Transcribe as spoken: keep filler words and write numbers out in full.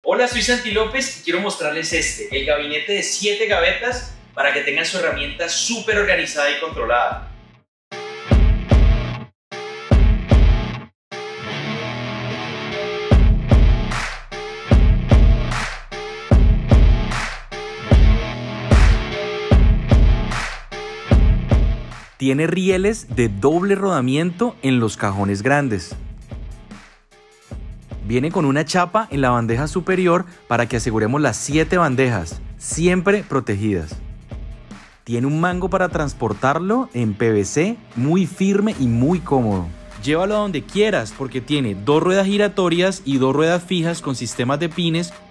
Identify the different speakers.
Speaker 1: Hola, soy Santi López y quiero mostrarles este, el gabinete de siete gavetas para que tengan su herramienta súper organizada y controlada.
Speaker 2: Tiene rieles de doble rodamiento en los cajones grandes. Viene con una chapa en la bandeja superior para que aseguremos las siete bandejas, siempre protegidas. Tiene un mango para transportarlo en P V C, muy firme y muy cómodo. Llévalo a donde quieras porque tiene dos ruedas giratorias y dos ruedas fijas con sistemas de pines